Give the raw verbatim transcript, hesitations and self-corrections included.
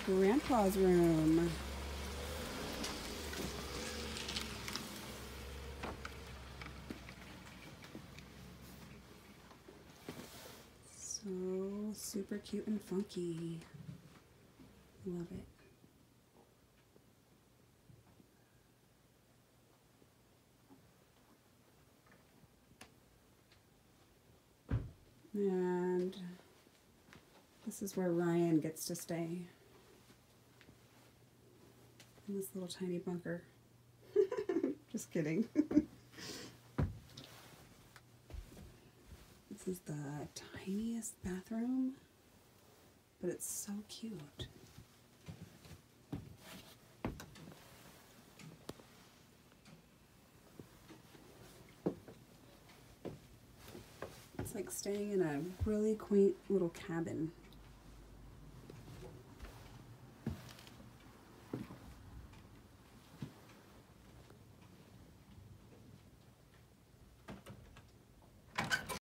Grandpa's room. So super cute and funky. Love it. And this is where Ryan gets to stay. In this little tiny bunker. Just kidding. This is the tiniest bathroom, but it's so cute. It's like staying in a really quaint little cabin.